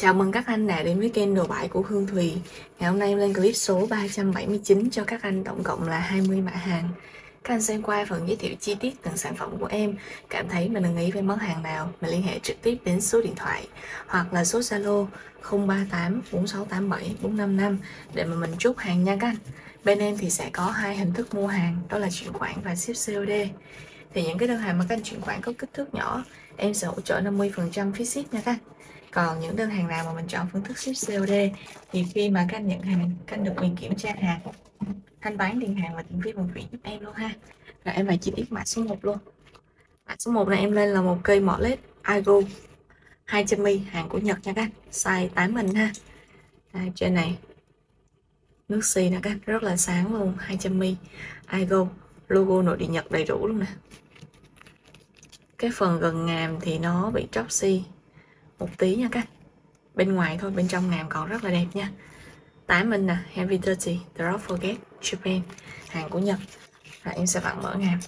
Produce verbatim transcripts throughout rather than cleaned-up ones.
Chào mừng các anh đã đến với kênh đồ bãi của Hương Thùy. Ngày hôm nay em lên clip số ba trăm bảy mươi chín cho các anh, tổng cộng là hai mươi mã hàng. Các anh xem qua phần giới thiệu chi tiết từng sản phẩm của em, cảm thấy mình ưng ý với món hàng nào, mình liên hệ trực tiếp đến số điện thoại hoặc là số Zalo không ba tám bốn sáu tám bảy bốn năm năm để mà mình chốt hàng nha các anh. Bên em thì sẽ có hai hình thức mua hàng, đó là chuyển khoản và ship xê ô đê. Thì những cái đơn hàng mà các anh chuyển khoản có kích thước nhỏ, em sẽ hỗ trợ năm mươi phần trăm phí ship nha các anh. Còn những đơn hàng nào mà mình chọn phương thức ship xê ô đê thì khi mà các anh nhận hàng, các anh được quyền kiểm tra hàng, thanh toán tiền hàng và tiền phí vận chuyển giúp em luôn ha. Rồi em lại chi tiết mã số một luôn. Mã số một này em lên là một cây mỏ led Igo hai trăm mi li, hàng của Nhật nha các anh, size tám inch ha. Đây, trên này nước xi nè các anh, rất là sáng luôn, hai trăm mi li Igo, logo nội địa Nhật đầy đủ luôn nè. Cái phần gần ngàm thì nó bị tróc xi một tí nha các anh. Bên ngoài thôi, bên trong ngàm còn rất là đẹp nha. tám inch nè, Heavy Dirty, Drop Forget, Japan, hàng của Nhật. Và em sẽ vặn mở ngàm.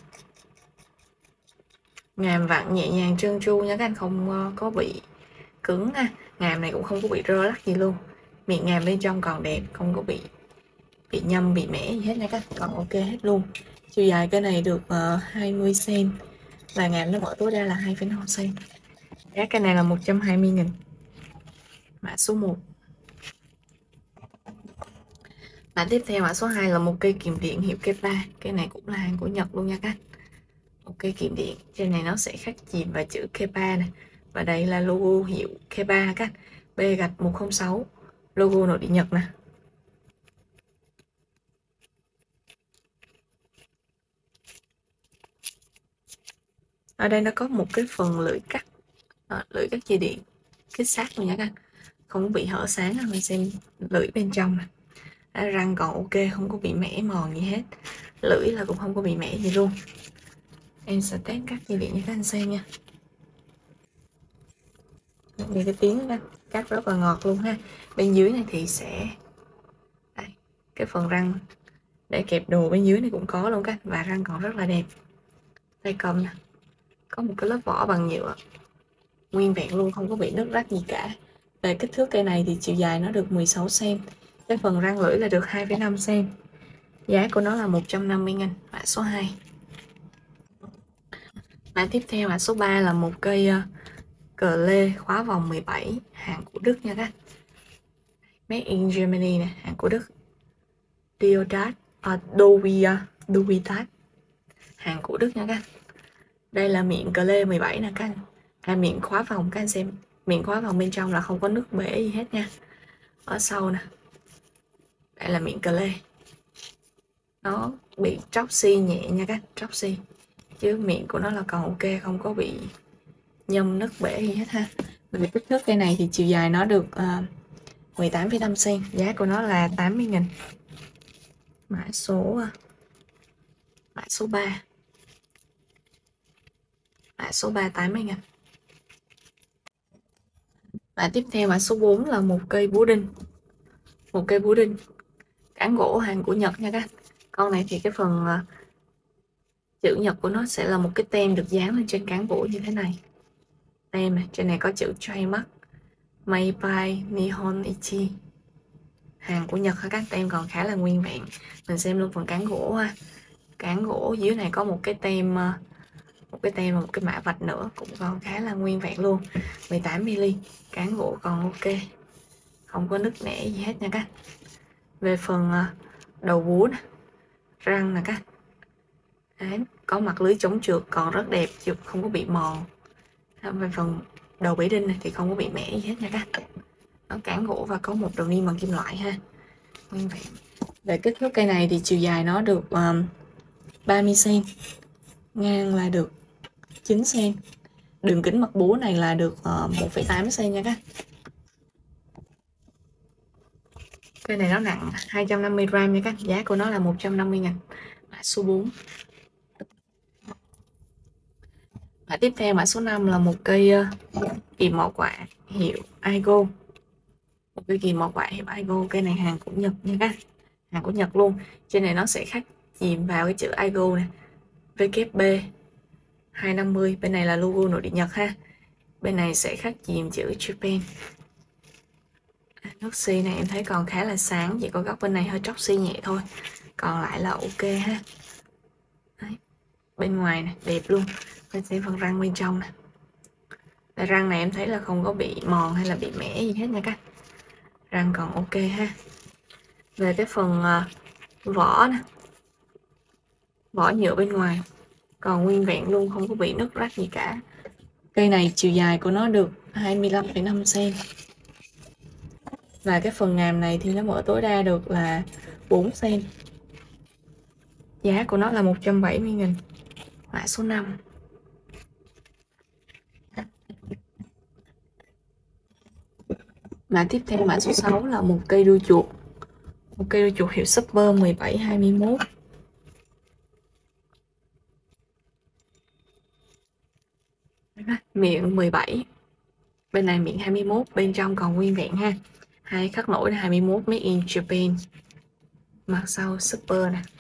Ngàm vặn nhẹ nhàng trơn tru nha các anh, không có bị cứng ha. Ngàm này cũng không có bị rơ lắc gì luôn. Miệng ngàm bên trong còn đẹp, không có bị bị nhâm, bị mẻ gì hết nha các anh, còn ok hết luôn. Chiều dài cái này được uh, hai mươi xăng-ti-mét và ngàm nó mở tối đa là hai phẩy năm xăng-ti-mét. Giá cái này là một trăm hai mươi nghìn. Mã số một. Mã tiếp theo, mã số hai là một cây kiềm điện hiệu Kepa. Cái này cũng là hàng của Nhật luôn nha các anh. Một cây kiềm điện, trên này nó sẽ khắc chìm và chữ Kepa này. Và đây là logo hiệu Kepa các anh. B gạch một không sáu, logo nội địa Nhật nè. Ở đây nó có một cái phần lưỡi cắt, à, lưỡi cắt dây điện kết sát luôn nha các anh, không có bị hở sáng. Mình xem lưỡi bên trong nè, răng còn ok, không có bị mẻ mòn gì hết, lưỡi là cũng không có bị mẻ gì luôn. Em sẽ test cắt dây điện cho các anh xem nha. Nghe cái tiếng đó, cắt rất là ngọt luôn ha. Bên dưới này thì sẽ đây, cái phần răng để kẹp đồ bên dưới này cũng có luôn các anh, và răng còn rất là đẹp. Tay cầm nè, có một cái lớp vỏ bằng nhựa nguyên vẹn luôn, không có bị nứt rách gì cả. Về kích thước cây này thì chiều dài nó được mười sáu xăng-ti-mét, cái phần răng lưỡi là được hai phẩy năm xăng-ti-mét. Giá của nó là một trăm năm mươi nghìn. Mã số hai. Mã tiếp theo, mã số ba là một cây uh, cờ lê khóa vòng mười bảy, hàng của Đức nha các anh. Made in Germany nè, hàng của Đức. Diodat, uh, Dovia, Dovitat, hàng của Đức nha các anh. Đây là miệng cờ lê mười bảy nè các anh. À, miệng khóa vòng các anh xem, miệng khóa vòng bên trong là không có nứt bể gì hết nha. Ở sau nè, đây là miệng cờ lê, nó bị tróc xi nhẹ nha các anh, tróc xi chứ miệng của nó là còn ok, không có bị nhâm nứt bể gì hết ha. Về kích thước cây này thì chiều dài nó được uh, mười tám phẩy năm xăng-ti-mét, giá của nó là tám mươi nghìn. Mã số mã số ba. Mã số ba tám mươi nghìn. Mã tiếp theo, mã số bốn là một cây búa đinh. Một cây búa đinh cán gỗ, hàng của Nhật nha các anh. Con này thì cái phần uh, chữ Nhật của nó sẽ là một cái tem được dán lên trên cán gỗ như thế này. Tem này, trên này có chữ trademark Made by Nihon Ichi, hàng của Nhật ha các tem còn khá là nguyên vẹn. Mình xem luôn phần cán gỗ ha. Cán gỗ dưới này có một cái tem một cái tem và một cái mã vạch nữa, cũng còn khá là nguyên vẹn luôn. Mười tám mi li, cán gỗ còn ok, không có nứt nẻ gì hết nha các. Về phần đầu búa nè, răng nè các. Đấy, có mặt lưới chống trượt còn rất đẹp, trượt không có bị mòn. Về phần đầu bể đinh này thì không có bị mẻ gì hết nha các. Nó cán gỗ và có một đầu niêm bằng kim loại ha, nguyên vẹn. Về kích thước cây này thì chiều dài nó được um, ba mươi xăng-ti-mét, ngang là được chín xăng-ti-mét, đường kính mặt búa này là được uh, một phẩy tám xăng-ti-mét nha các. Cây này nó nặng hai trăm năm mươi gram nha các, giá của nó là một trăm năm mươi nghìn. Mã số bốn. Mã tiếp theo, mã số năm là một cây uh, kìm mỏ quạ hiệu Igo. Một cây kìm mỏ quạ hiệu Igo, cây này hàng của Nhật nha các, hàng của Nhật luôn. Trên này nó sẽ khắc chìm vào cái chữ Igo này, vê kép bê hai năm mươi, bên này là logo nội địa Nhật ha. Bên này sẽ khắc chìm chữ Japan. Nước xi này em thấy còn khá là sáng, chỉ có góc bên này hơi tróc xi nhẹ thôi, còn lại là ok ha. Đấy. Bên ngoài này đẹp luôn. Mình xem phần răng bên trong nè. Và răng này em thấy là không có bị mòn hay là bị mẻ gì hết nha các. Răng còn ok ha. Về cái phần uh, vỏ nè, vỏ nhựa bên ngoài còn nguyên vẹn luôn, không có bị nứt rách gì cả. Cây này chiều dài của nó được hai mươi lăm phẩy năm xăng-ti-mét. Và cái phần ngàm này thì nó mở tối đa được là bốn xăng-ti-mét. Giá của nó là một trăm bảy mươi nghìn. Mã số năm. Mã tiếp theo mã số sáu là một cây đuôi chuột. Một cây đuôi chuột hiệu Super mười bảy hai mươi mốt. Miệng mười bảy. Bên này miệng hai mươi mốt, bên trong còn nguyên vẹn ha. Hai khắc nổi là hai mươi mốt, made in Japan. Mặt sau Super nè.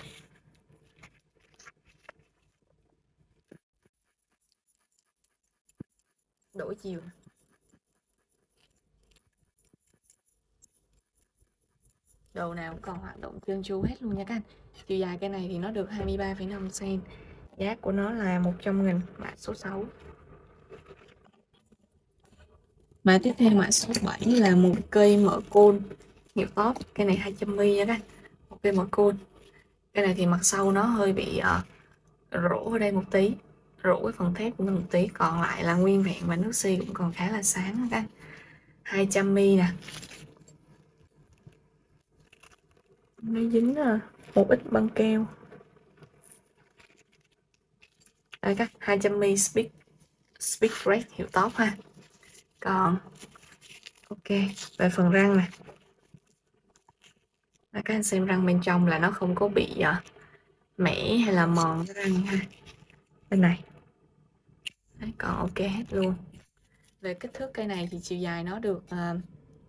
Đổi chiều. Đầu nào cũng còn hoạt động trơn tru hết luôn nha các anh. Chiều dài cây này thì nó được hai mươi ba phẩy năm xăng-ti-mét. Giá của nó là một trăm nghìn. Mã số sáu. Mã tiếp theo mã số bảy là một cây mỡ côn hiệu top. Cây này hai trăm mi li nha các anh. Một cây mỡ côn. Cây này thì mặt sau nó hơi bị uh, rỗ ở đây một tí, rỗ cái phần thép của mình một tí, còn lại là nguyên vẹn và nước xi cũng còn khá là sáng các anh. hai trăm mi li nè. Nó dính một ít băng keo. Đây các hai trăm mi li Speed Speed Red hiệu top ha. Còn ok, về phần răng nè. Các anh xem răng bên trong là nó không có bị uh, mẻ hay là mòn cái răng ha. Bên này. Đấy, còn ok hết luôn. Về kích thước cây này thì chiều dài nó được uh,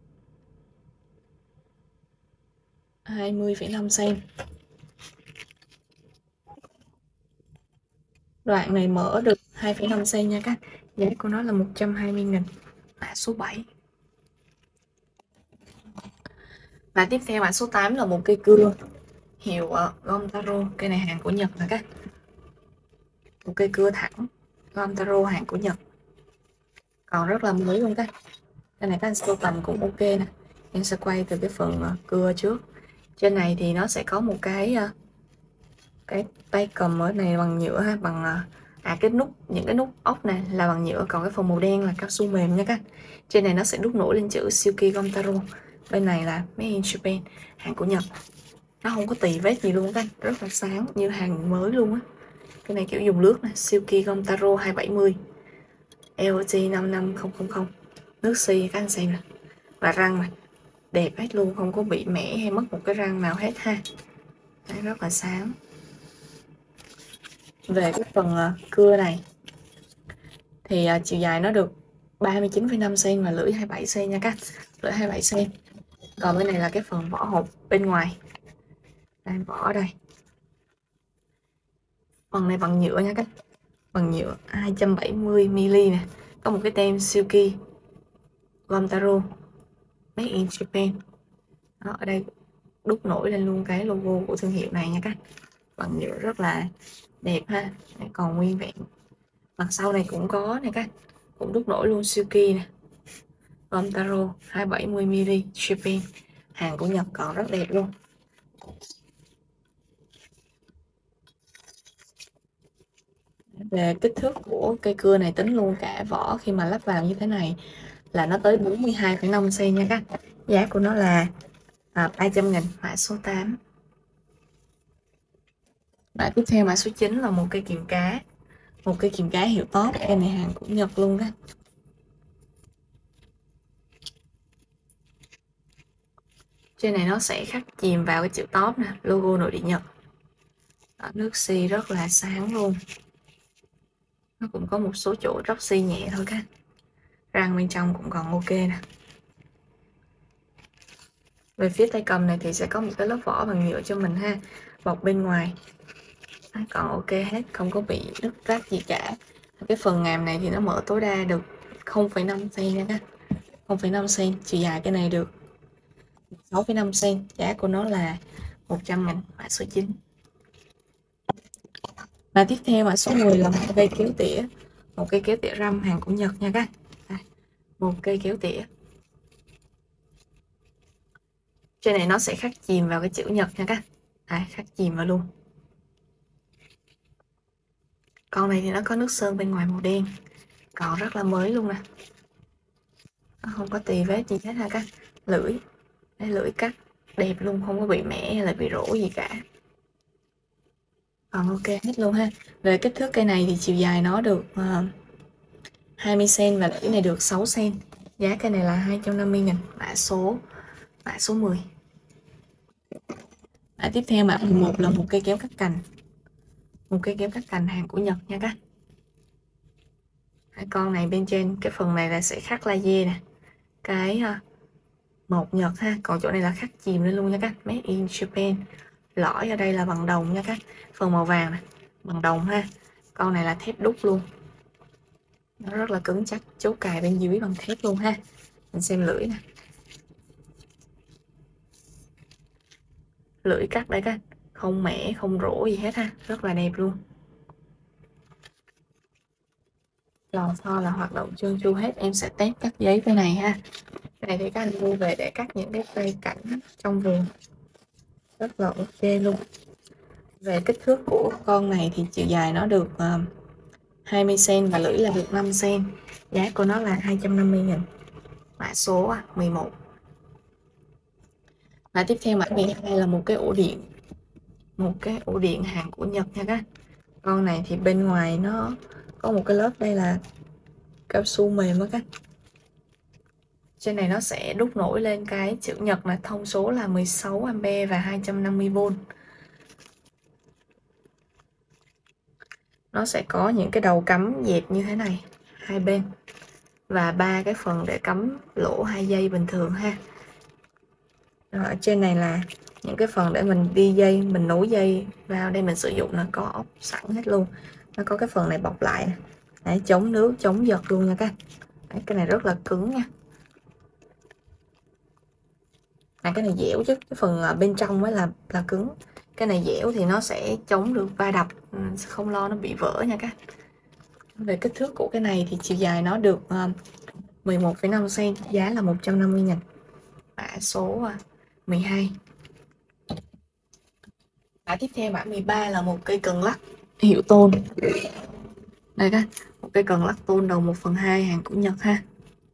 hai mươi phẩy năm xăng-ti-mét. Đoạn này mở được hai phẩy năm xăng-ti-mét nha các. Giá của nó là một trăm hai mươi nghìn. Mã số bảy. Và tiếp theo mã số tám là một cây cưa hiệu uh, Gomtaro. Cây này hàng của Nhật nè các. Một cây cưa thẳng Gomtaro hàng của Nhật. Còn rất là mới luôn các. Cây này các anh sưu tầm cũng ok nè. Em sẽ quay từ cái phần uh, cưa trước. Trên này thì nó sẽ có một cái uh, cái tay cầm ở này bằng nhựa ha, bằng uh, à cái nút, những cái nút ốc này là bằng nhựa, còn cái phần màu đen là cao su mềm nha các. Trên này nó sẽ đúc nổi lên chữ Silky Gomtaro. Bên này là Made in Japan, hàng của Nhật. Nó không có tì vết gì luôn các, rất là sáng như hàng mới luôn á. Cái này kiểu dùng lướt nè, Silky Gomtaro hai bảy mươi, L T năm năm không không không. Nước xi các anh xem nè. Và răng này đẹp hết luôn, không có bị mẻ hay mất một cái răng nào hết ha. Đấy, rất là sáng. Về cái phần uh, cưa này thì uh, chiều dài nó được ba mươi chín phẩy năm xăng-ti-mét và lưỡi hai mươi bảy xăng-ti-mét nha các. Lưỡi hai mươi bảy xăng-ti-mét. Còn bên này là cái phần vỏ hộp bên ngoài. Đây, vỏ ở đây. Phần này bằng nhựa nha các. Bằng nhựa hai trăm bảy mươi mi li nè. Có một cái tem Silky Gomtaro Made in Japan. Đó, ở đây đúc nổi lên luôn cái logo của thương hiệu này nha các. Bằng nhựa rất là đẹp ha. Đấy, còn nguyên vẹn. Mặt sau này cũng có nè các. Cũng đúc nổi luôn Silky nè. Gomtaro hai trăm bảy mươi mi li Japan. Hàng của Nhật còn rất đẹp luôn. Về kích thước của cây cưa này tính luôn cả vỏ khi mà lắp vào như thế này là nó tới bốn mươi hai phẩy năm xăng-ti-mét nha các. Giá của nó là à, ba trăm nghìn. Mã số tám. Mã tiếp theo mã số chín là một cây kìm cá. Một cây kìm cá hiệu top. Cây này hàng của Nhật luôn các. Trên này nó sẽ khắc chìm vào cái chữ top nè, logo nội địa Nhật. Đó, nước xi rất là sáng luôn. Nó cũng có một số chỗ róc xi nhẹ thôi các. Răng bên trong cũng còn ok nè. Về phía tay cầm này thì sẽ có một cái lớp vỏ bằng nhựa cho mình ha. Bọc bên ngoài. Đấy, còn ok hết, không có bị nứt rách gì cả. Cái phần ngàm này thì nó mở tối đa được không phẩy năm xăng-ti-mét nha các. không phẩy năm xăng-ti-mét, chiều dài cái này được sáu phẩy năm xen, giá của nó là một trăm nghìn, mã số chín. Và tiếp theo mã số mười là một cây kéo tỉa, một cây kéo tỉa răm hàng của Nhật nha các bạn. Một cây kéo tỉa. Trên này nó sẽ khắc chìm vào cái chữ Nhật nha các bạn. Khắc chìm vào luôn. Con này thì nó có nước sơn bên ngoài màu đen, còn rất là mới luôn nè, nó không có tì vết gì hết ha các. Lưỡi, đây, lưỡi cắt đẹp luôn, không có bị mẻ hay là bị rỗ gì cả, còn ok hết luôn ha. Về kích thước cây này thì chiều dài nó được uh, hai mươi xen và lưỡi này được sáu xen. Giá cây này là hai trăm năm mươi nghìn, mã số mã số mười. Mã tiếp theo mã mười một là một cây kéo cắt cành, một cây kéo cắt cành hàng của Nhật nha các. Hai con này bên trên cái phần này là sẽ khắc laser nè, cái uh, một Nhật ha, còn chỗ này là khắc chìm lên luôn nha các. Made in Japan. Lõi ở đây là bằng đồng nha các. Phần màu vàng này bằng đồng ha. Con này là thép đúc luôn, nó rất là cứng chắc, chốt cài bên dưới bằng thép luôn ha. Mình xem lưỡi nè, lưỡi cắt đây các, không mẻ không rỗ gì hết ha, rất là đẹp luôn. Lò xo là hoạt động trơn tru hết. Em sẽ test cắt giấy cái này ha. Cái này thì các anh mua về để cắt những cái cây cảnh trong vườn, rất là ok luôn. Về kích thước của con này thì chiều dài nó được uh, hai mươi xen và lưỡi là được năm xen. Giá của nó là hai trăm năm mươi nghìn, mã số mười một. Và tiếp theo mã mười hai là một cái ổ điện, một cái ổ điện hàng của Nhật nha các. Con này thì bên ngoài nó có một cái lớp đây là cao su mềm á các. Trên này nó sẽ đúc nổi lên cái chữ Nhật là thông số là mười sáu ampe và hai trăm năm mươi vôn. Nó sẽ có những cái đầu cắm dẹp như thế này hai bên và ba cái phần để cắm lỗ hai dây bình thường ha. Rồi, ở trên này là những cái phần để mình đi dây, mình nối dây vào đây mình sử dụng là có ốc sẵn hết luôn. Nó có cái phần này bọc lại nè. Đấy, chống nước, chống giật luôn nha các. Đấy, cái này rất là cứng nha. À, cái này dẻo chứ, cái phần bên trong mới là là cứng. Cái này dẻo thì nó sẽ chống được va đập, không lo nó bị vỡ nha các. Về kích thước của cái này thì chiều dài nó được mười một phẩy năm xen, giá là một trăm năm mươi nghìn, mã số mười hai. Mã tiếp theo mã mười ba là một cây cần lắc hiệu Tôn. Đây các, một cây cần lắc Tôn đầu một phần hai hàng của Nhật ha.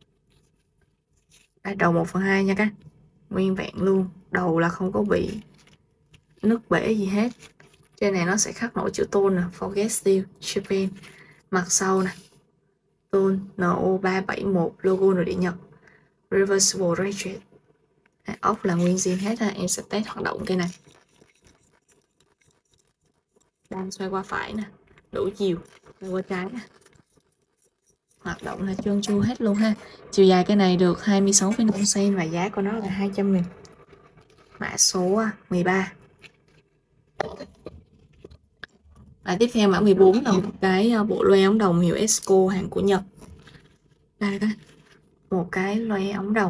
Đây, đầu một phần hai nha các, nguyên vẹn luôn, đầu là không có bị nứt bể gì hết. Trên này nó sẽ khắc nổi chữ Tôn nè, Forget Steel Japan. Mặt sau nè, Tôn N O ba bảy một, logo nội địa Nhật, Reversible Ratchet. Ốc là nguyên zin hết ha. Em sẽ test hoạt động cây này. Đang xoay qua phải nè, đủ chiều, xoay qua trái nè, hoạt động là trơn tru hết luôn ha. Chiều dài cái này được hai mươi sáu phẩy năm xen và giá của nó là hai trăm nghìn, mã số mười ba. Và tiếp theo mã mười bốn là một cái bộ loa ống đồng hiệu Esco hàng của Nhật. Đây các, một cái loa ống đồng.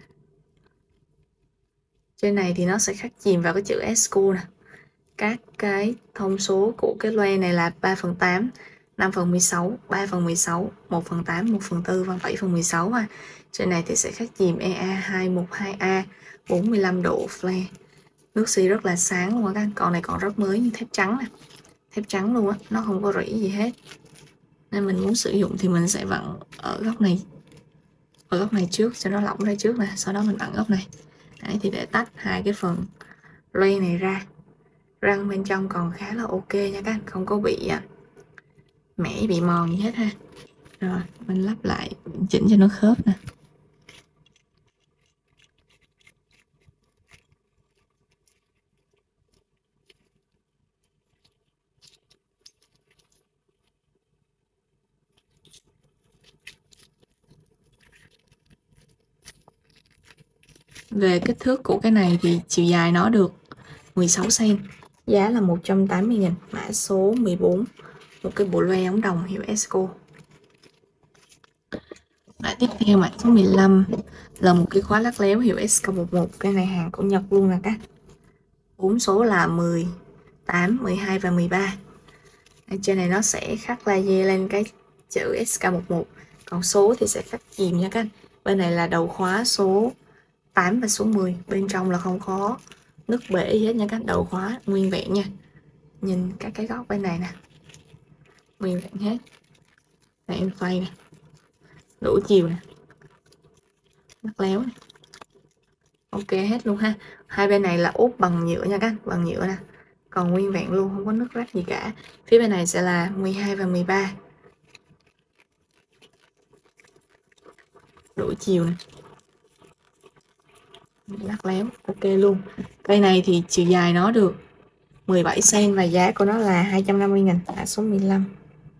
Trên này thì nó sẽ khắc chìm vào cái chữ Esco nè. Các cái thông số của cái loa này là ba phần tám, năm phần mười sáu, ba phần mười sáu, một phần tám, một phần tư và bảy phần mười sáu ha. Trên này thì sẽ khắc chìm E A hai một hai A, bốn mươi lăm độ flare. Nước xi rất là sáng luôn các. Con này còn rất mới như thép trắng nè. Thép trắng luôn á, nó không có rỉ gì hết. Nên mình muốn sử dụng thì mình sẽ vặn ở góc này, ở góc này trước cho nó lỏng ra trước nè, sau đó mình vặn góc này. Đấy, thì để tách hai cái phần loa này ra. Răng bên trong còn khá là ok nha các, không có bị mẻ bị mòn gì hết ha. Rồi mình lắp lại, chỉnh cho nó khớp nè. Về kích thước của cái này thì chiều dài nó được mười sáu xen, giá là một trăm tám mươi nghìn, mã số mười bốn. Một cái bộ loa ống đồng hiệu Esco. Mã tiếp theo mã số mười lăm là một cái khóa lắc léo hiệu S K mười một. Cái này hàng của Nhật luôn nè các. Bốn số là mười, tám, mười hai và mười ba. Ở trên này nó sẽ khắc laser lên cái chữ S K mười một. Còn số thì sẽ khắc chìm nha các. Bên này là đầu khóa số tám và số mười. Bên trong là không có nứt bể gì hết nha các. Đầu khóa nguyên vẹn nha. Nhìn các cái góc bên này nè, nguyên vẹn hết. Đây em quay nè, đủ chiều nè, lắc léo nè, ok hết luôn ha. Hai bên này là ốp bằng nhựa nha các, bằng nhựa nè, còn nguyên vẹn luôn, không có nứt rách gì cả. Phía bên này sẽ là mười hai và mười ba, đủ chiều nè, lắc léo, ok luôn. Cây này thì chiều dài nó được mười bảy xăng-ti-mét và giá của nó là hai trăm năm mươi nghìn, mã số mười lăm.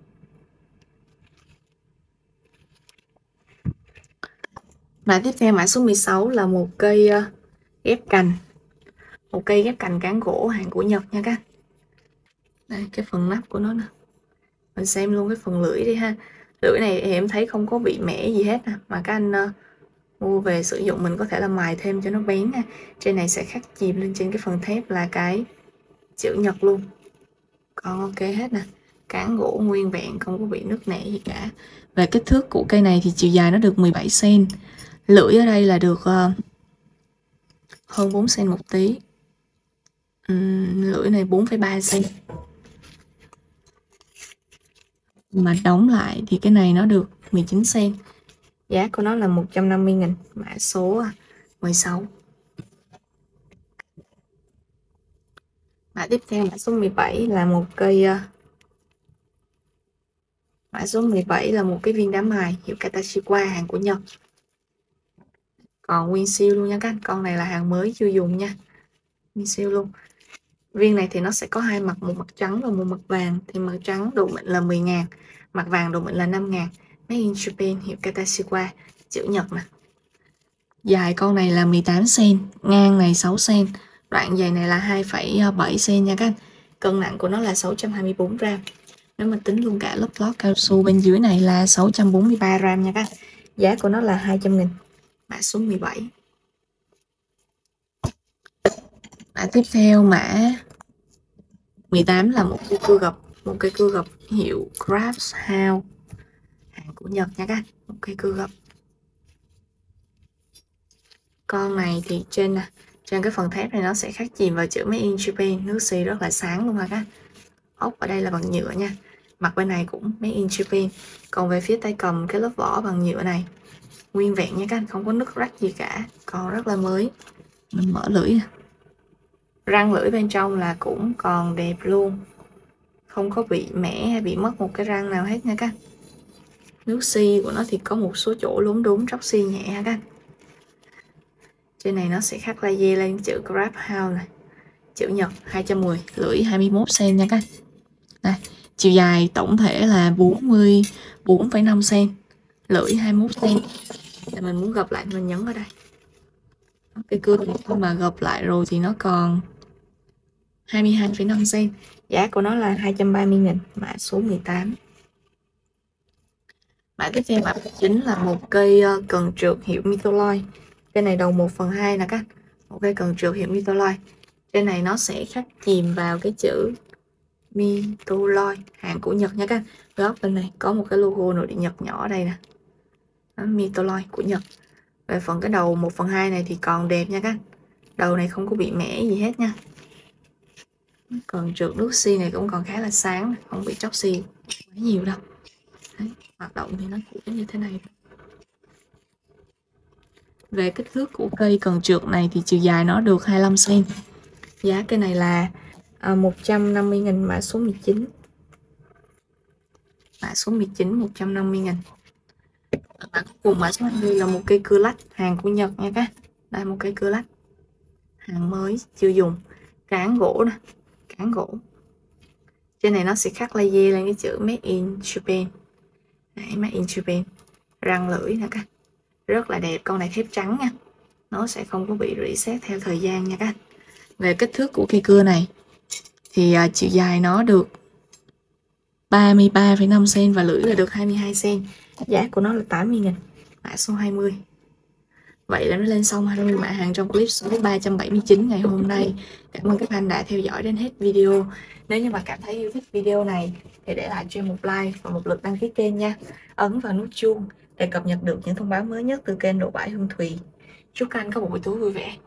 Mã tiếp theo mã số mười sáu là một cây ghép cành, một cây ghép cành cán gỗ hàng của Nhật nha các. Đây cái phần nắp của nó nè, mình xem luôn cái phần lưỡi đi ha. Lưỡi này em thấy không có bị mẻ gì hết nè, mà các anh uh, mua về sử dụng mình có thể là mài thêm cho nó bén ha. Trên này sẽ khắc chìm lên trên cái phần thép là cái chữ Nhật luôn, còn ok hết nè, cán gỗ nguyên vẹn, không có bị nứt nẻ gì cả. Về kích thước của cây này thì chiều dài nó được mười bảy xăng-ti-mét, lưỡi ở đây là được uh, hơn bốn xăng-ti-mét một tí. uhm, lưỡi này bốn phẩy ba xăng-ti-mét. Mà đóng lại thì cái này nó được mười chín xăng-ti-mét. Giá của nó là một trăm năm mươi nghìn, mã số mười sáu. Mã tiếp theo mã số mười bảy là một cây mã số mười bảy là một cái viên đá mài hiệu Katashiwa hàng của Nhật. Còn nguyên siêu luôn nha các anh, con này là hàng mới chưa dùng nha, nguyên siêu luôn. Viên này thì nó sẽ có hai mặt, một mặt trắng và một mặt vàng. Thì mặt trắng độ mịn là mười ngàn, mặt vàng độ mịn là năm ngàn. Made in Japan hiệu Katashiwa, chữ Nhật nè. Dài con này là mười tám xăng-ti-mét, ngang này sáu xăng-ti-mét, đoạn dài này là hai phẩy bảy xăng-ti-mét nha các anh. Cân nặng của nó là sáu trăm hai mươi tư gram. Nếu mà tính luôn cả lớp lót cao su bên dưới này là sáu trăm bốn mươi ba gram nha các anh. Giá của nó là hai trăm nghìn, mã số mười bảy. Mã tiếp theo mã mười tám là một cây cưa gập, một cây cưa gập hiệu Crafts House hàng của Nhật nha các anh. Một cây cưa gập. Con này thì trên nè, trên cái phần thép này nó sẽ khắc chìm vào chữ Made in Japan, nước xi rất là sáng luôn ha các. Ốc ở đây là bằng nhựa nha. Mặt bên này cũng Made in Japan. Còn về phía tay cầm cái lớp vỏ bằng nhựa này nguyên vẹn nha các anh, không có nứt rách gì cả, còn rất là mới. Mình mở lưỡi nè, răng lưỡi bên trong là cũng còn đẹp luôn, không có bị mẻ hay bị mất một cái răng nào hết nha các anh. Nước xi của nó thì có một số chỗ lún đún tróc xi nhẹ ha các anh. Trên này nó sẽ khắc laser lên chữ Crafts House này, chữ Nhật hai trăm mười, lưỡi hai mươi mốt xăng-ti-mét nha các anh. Đây, chiều dài tổng thể là bốn mươi bốn phẩy năm xăng-ti-mét, lưỡi hai mươi mốt xăng-ti-mét. Để mình muốn gập lại mình nhấn ở đây. Cái cưa này mà gập lại rồi thì nó còn hai mươi hai phẩy năm xăng-ti-mét. Giá của nó là hai trăm ba mươi nghìn, mã số mười tám. Mã tiếp theo mã chính là một cây cần trượt hiệu Mitholoy. Cây này đầu một phần hai nè các. Một cây cần trượt hiệu Mitholoy. Trên này nó sẽ khắc chìm vào cái chữ Mitholoy hàng của Nhật nha các. Góc bên này có một cái logo nội địa Nhật nhỏ ở đây nè. Đó, Mitholoy của Nhật. Về phần cái đầu một phần hai này thì còn đẹp nha các. Đầu này không có bị mẻ gì hết nha. Còn trượt nước xi này cũng còn khá là sáng, không bị tróc xi quá nhiều đâu. Đấy, hoạt động thì nó cũng như thế này. Về kích thước của cây cần trượt này thì chiều dài nó được hai mươi lăm xăng-ti-mét. Giá cây này là à, một trăm năm mươi nghìn, mã số mười chín. Mã số mười chín một trăm năm mươi nghìn. Mã cuối cùng mã số hai mươi là một cây cưa lách hàng của Nhật nha các. Đây một cây cưa lách hàng mới chưa dùng, cán gỗ nè, cán gỗ. Trên này nó sẽ khắc laser lên cái chữ Made in Japan. Đấy, Made in Japan. Răng lưỡi nè các. Rất là đẹp, con này thép trắng nha. Nó sẽ không có bị rỉ sét theo thời gian nha các. Về kích thước của cây cưa này thì uh, chiều dài nó được ba mươi ba phẩy năm xăng-ti-mét và lưỡi là được hai mươi hai xăng-ti-mét. Giá của nó là tám mươi nghìn. mã số hai mươi. Vậy là nó lên xong hai mươi mã hàng trong clip số ba trăm bảy mươi chín ngày hôm nay. Cảm ơn các anh đã theo dõi đến hết video. Nếu như mà cảm thấy yêu thích video này thì để lại cho em một like và một lượt đăng ký kênh nha. Ấn vào nút chuông để cập nhật được những thông báo mới nhất từ kênh Đồ Bãi Hương Thùy. Chúc các anh có một buổi tối vui vẻ.